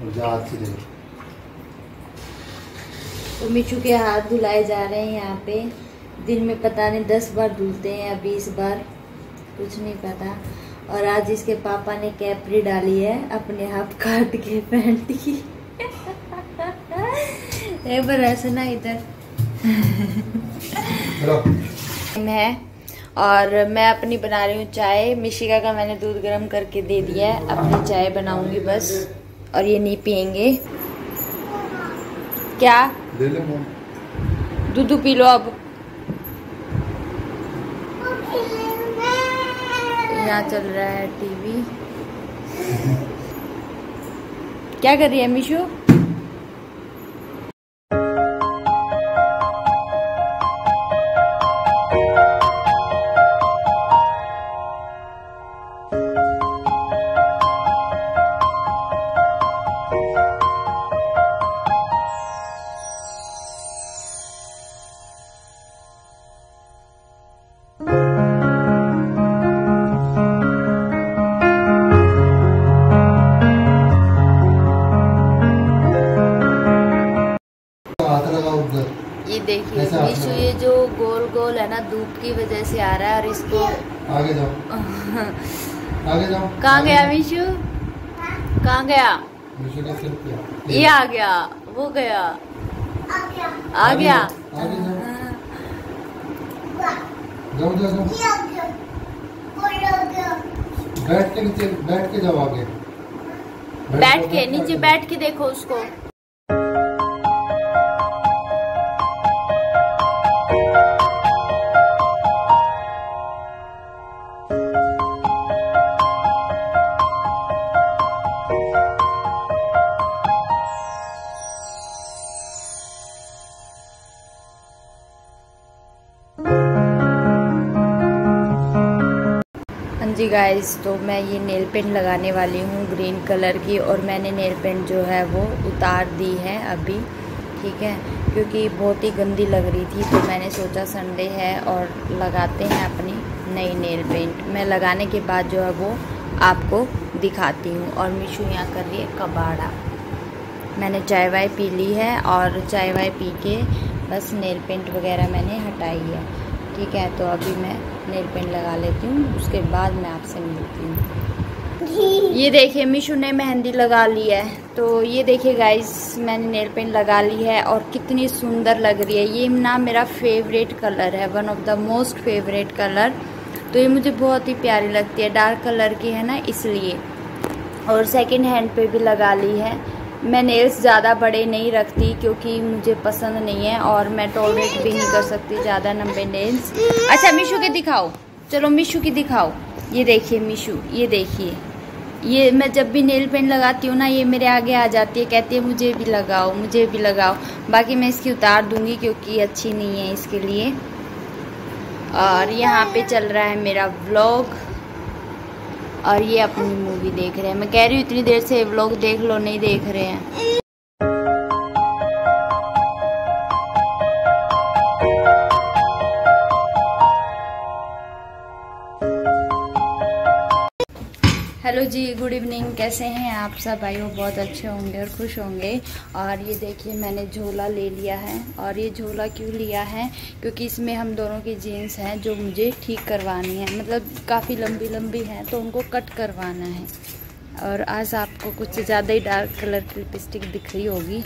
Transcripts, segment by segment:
तो मिशू के हाथ धुलाए जा रहे हैं यहाँ पे। दिन में पता नहीं 10 बार धुलते हैं या 20 बार, कुछ नहीं पता। और आज इसके पापा ने कैपरी डाली है अपने हाथ काट के पैंट की। एक बार ऐसे ना इधर है। और मैं अपनी बना रही हूँ चाय। मिशिका का मैंने दूध गर्म करके दे दिया है, अपनी चाय बनाऊंगी बस। और ये नहीं पियेंगे क्या? दूध पी लो अब। यहाँ चल रहा है टीवी। क्या कर रही है मिशू? ये देखिए मिशू, ये जो गोल गोल है ना धूप की वजह से आ रहा है। और इसको आगे जाओ, आगे जाओ। कहाँ गया मिशू? कहाँ गया? मिशू के सिर पे ये आ गया, वो गया, आ गया। आगे जाओ, जाओ जाओ। बैठ के नीचे, बैठ के जाओ आगे। बैठ के नीचे बैठ के देखो उसको। जी गाइस, तो मैं ये नेल पेंट लगाने वाली हूँ ग्रीन कलर की। और मैंने नेल पेंट जो है वो उतार दी है अभी, ठीक है, क्योंकि बहुत ही गंदी लग रही थी। तो मैंने सोचा संडे है और लगाते हैं अपनी नई नेल पेंट। मैं लगाने के बाद जो है वो आपको दिखाती हूँ। और मिशू यहाँ कर रही है कबाड़ा। मैंने चाय वाय पी ली है और चाय वाय पी के बस नेल पेंट वगैरह मैंने हटाई है, ठीक है। तो अभी मैं नेल पेंट लगा लेती हूँ, उसके बाद मैं आपसे मिलती हूँ। ये देखिए मिशू ने मेहंदी लगा ली है। तो ये देखिए गाइस, मैंने नेल पेंट लगा ली है और कितनी सुंदर लग रही है। ये ना मेरा फेवरेट कलर है, one of the most favourite colour. तो ये मुझे बहुत ही प्यारी लगती है, डार्क कलर की है ना इसलिए। और सेकेंड हैंड पे भी लगा ली है। मैं नेल्स ज़्यादा बड़े नहीं रखती क्योंकि मुझे पसंद नहीं है और मैं टॉलरेट भी नहीं कर सकती ज़्यादा लंबे नेल्स। अच्छा मिशू के दिखाओ, चलो मिशू की दिखाओ। ये देखिए मिशू, ये देखिए, ये मैं जब भी नेल पेंट लगाती हूँ ना ये मेरे आगे आ जाती है, कहती है मुझे भी लगाओ, मुझे भी लगाओ। बाकी मैं इसकी उतार दूँगी क्योंकि अच्छी नहीं है इसके लिए। और यहाँ पे चल रहा है मेरा व्लॉग और ये अपनी मूवी देख रहे हैं। मैं कह रही हूँ इतनी देर से व्लॉग देख लो, नहीं देख रहे हैं। Hello ji, good evening. कैसे हैं आप सब? भाई वो बहुत अच्छे होंगे और खुश होंगे। और ये देखिए मैंने झोला ले लिया है। और ये झोला क्यों लिया है? क्योंकि इसमें हम दोनों की जीन्स हैं जो मुझे ठीक करवानी है, मतलब काफ़ी लंबी लंबी हैं तो उनको कट करवाना है। और आज आपको कुछ ज़्यादा ही डार्क कलर की लिपस्टिक दिख रही होगी।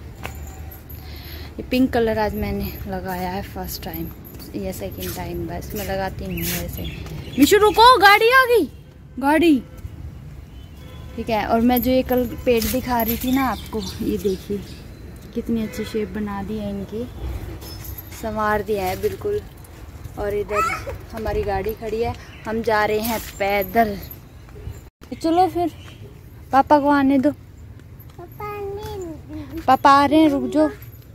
ये पिंक कलर आज मैंने लगाया है फर्स्ट टाइम, या सेकेंड टाइम, बस मैं लगाती नहीं हूँ ऐसे। मिशू रुको, गाड़ी आ गई, गाड़ी, ठीक है। और मैं जो ये कल पेट दिखा रही थी ना आपको, ये देखिए कितनी अच्छी शेप बना दी है इनकी, संवार दिया है बिल्कुल। और इधर हमारी गाड़ी खड़ी है, हम जा रहे हैं पैदल। चलो फिर पापा को आने दो, पापा आ रहे हैं, रुक जाओ।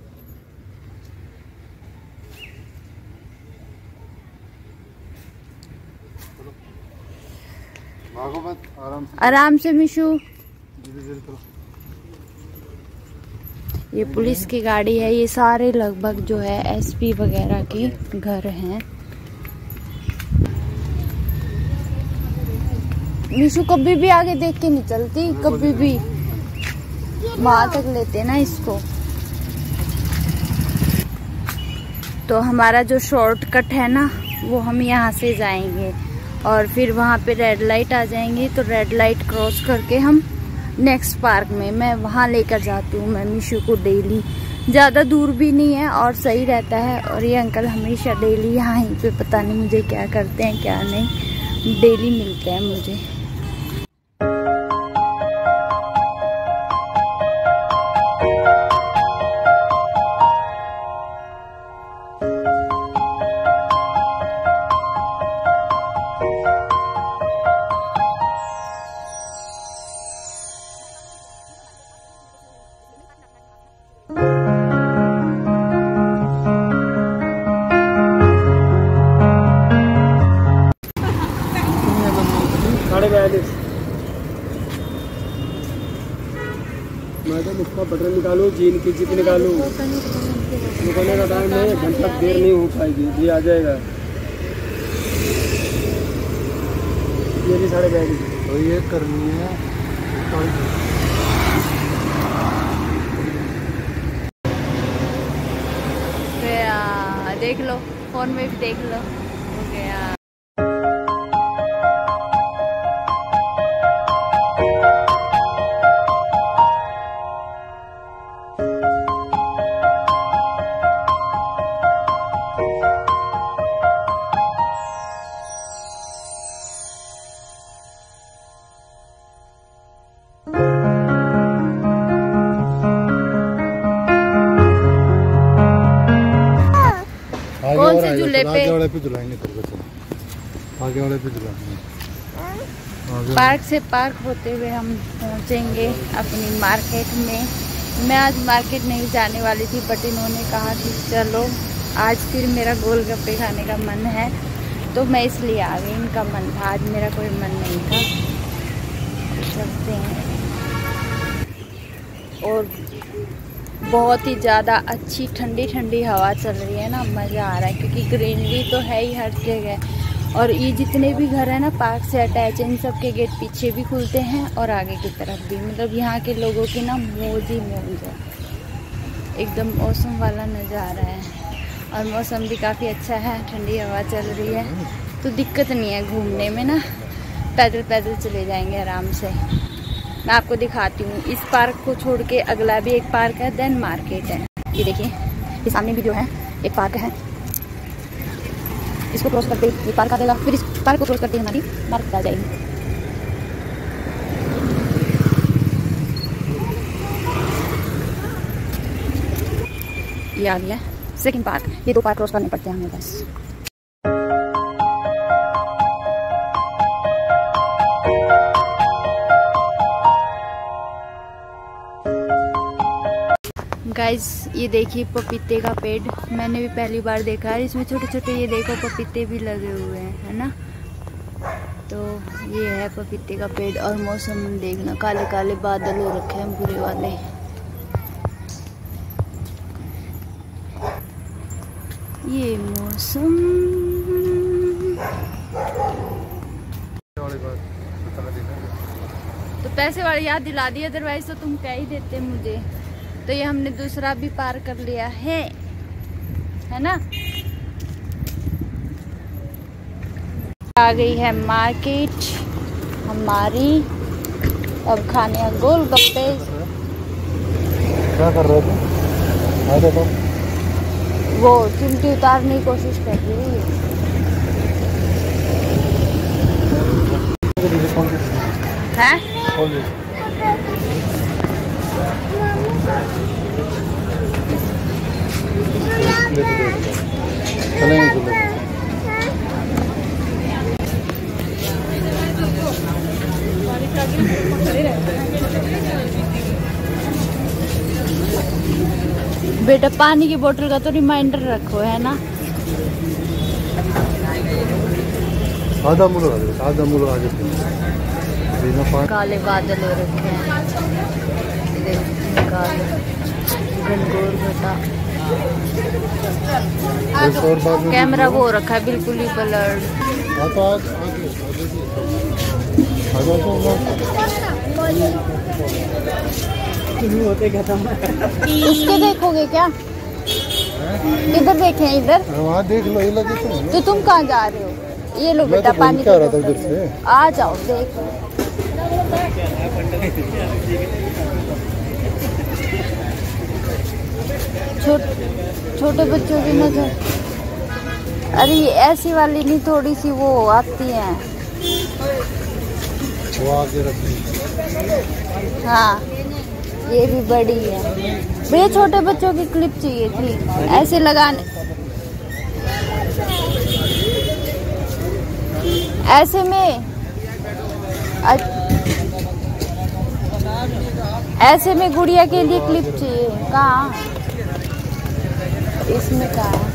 आराम से मिशू। ये पुलिस की गाड़ी है। ये सारे लगभग जो है एसपी वगैरह के घर हैं। मिशू कभी भी आगे देख के नहीं चलती, कभी भी। वहां तक लेते ना इसको। तो हमारा जो शॉर्टकट है ना, वो हम यहाँ से जाएंगे और फिर वहाँ पे रेड लाइट आ जाएंगी। तो रेड लाइट क्रॉस करके हम नेक्स्ट पार्क में, मैं वहाँ लेकर जाती हूँ मैं मीशू को डेली। ज़्यादा दूर भी नहीं है और सही रहता है। और ये अंकल हमेशा डेली यहाँ पे, पता नहीं मुझे क्या करते हैं क्या नहीं, डेली मिलते हैं मुझे। मैडम उसका बटन निकालो, जीन की जिप निकालो। रुकने का टाइम नहीं, घंटा देर नहीं हो पाएगी, ये आ जाएगा। ये भी सारे बैग तो ये करनी है। देख लो, फोन में भी देख लो, हो गया। कौन से झूले पे? आगे वाले पे झुलाएंगे, आगे वाले पे झुलाएंगे। पार्क से पार्क होते हुए हम पहुंचेंगे अपनी मार्केट में। मैं आज मार्केट नहीं जाने वाली थी, बट इन्होंने कहा कि चलो आज फिर मेरा गोलगप्पे खाने का मन है, तो मैं इसलिए आ गई। इनका मन था, आज मेरा कोई मन नहीं था। चलते हैं। और बहुत ही ज़्यादा अच्छी ठंडी ठंडी हवा चल रही है ना, मज़ा आ रहा है, क्योंकि ग्रीनरी तो है ही हर जगह। और ये जितने भी घर हैं ना पार्क से अटैच, इन सब के गेट पीछे भी खुलते हैं और आगे की तरफ भी। मतलब यहाँ के लोगों की ना मौज ही मौज है, एकदम मौसम वाला नज़ारा है। और मौसम भी काफ़ी अच्छा है, ठंडी हवा चल रही है, तो दिक्कत नहीं है घूमने में ना। पैदल पैदल चले जाएंगे आराम से। मैं आपको दिखाती हूँ। इस पार्क को छोड़ के अगला भी एक पार्क है, देन मार्केट है। ये देखिए, ये सामने भी जो है एक पार्क है, इसको क्रॉस करते ये पार्क आ जाएगा, फिर इस पार्क को क्रॉस करते हमारी मार्केट आ जाएगी। ये आ गया सेकंड पार्क। ये 2 पार्क क्रॉस करने पड़ते हैं हमें बस। गाइस ये देखिए पपीते का पेड़, मैंने भी पहली बार देखा है। इसमें छोटे छोटे ये देखो पपीते भी लगे हुए हैं, है ना। तो ये है पपीते का पेड़। और मौसम देखना, काले काले बादल हो रखे हैं पूरे वाले। ये मौसम तो पैसे वाली याद दिला दी, अदरवाइज तो तुम कह ही देते मुझे। तो ये हमने दूसरा भी पार कर लिया है ना। आ गई है मार्केट हमारी, अब खाने हैं गोलगप्पे। क्या कर रहे थे? तो वो चिमटी उतारने की कोशिश कर रही है। बेटा पानी की बोतल का तो रिमाइंडर रखो, है ना। आधा मुलो आगे काले बादल हो रखे हैं, घनघोर घटा। कैमरा वो रखा है बिल्कुल ही ब्लर्ड। इसके देखोगे क्या? किधर देखें? इधर वहाँ देख लो, ये लगे तो तुम कहाँ जा रहे हो? ये लो बेटा पानी क्या रहा था उधर से। आ जाओ देखो। छोटे बच्चों की नजर। अरे ये ऐसी वाली नहीं, थोड़ी सी वो आती है। वो आगे रखनी। हाँ ये भी बड़ी है। भैया छोटे बच्चों की क्लिप चाहिए थी ऐसे लगाने, ऐसे में ऐसे में गुड़िया के लिए क्लिप चाहिए। कहाँ? इसमें कहाँ है?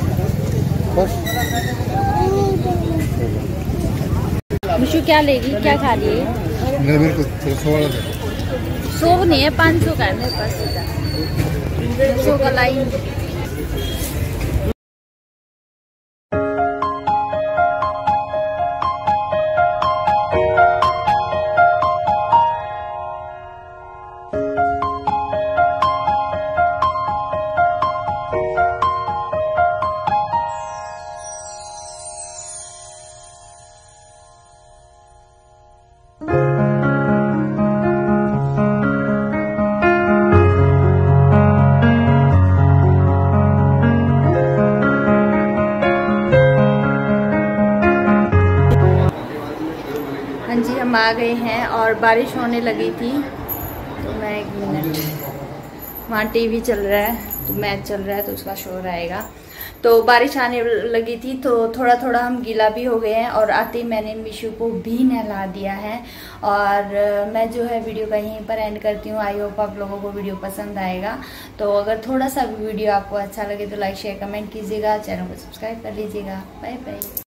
मिशु क्या लेगी? क्या खा रही है? मेरे को 100 नहीं है, 500 का है मेरे पास। 100 का लाइन। हाँ जी हम आ गए हैं और बारिश होने लगी थी तो मैं 1 मिनट, वहाँ टीवी चल रहा है तो मैच चल रहा है तो उसका शोर आएगा। तो बारिश आने लगी थी तो थोड़ा थोड़ा हम गीला भी हो गए हैं और आते ही मैंने मिशु को भी नहला दिया है। और मैं जो है वीडियो का यहीं पर एंड करती हूँ। आई होप आप लोगों को वीडियो पसंद आएगा। तो अगर थोड़ा सा भी वीडियो आपको अच्छा लगे तो लाइक शेयर कमेंट कीजिएगा, चैनल को सब्सक्राइब कर लीजिएगा। Bye bye.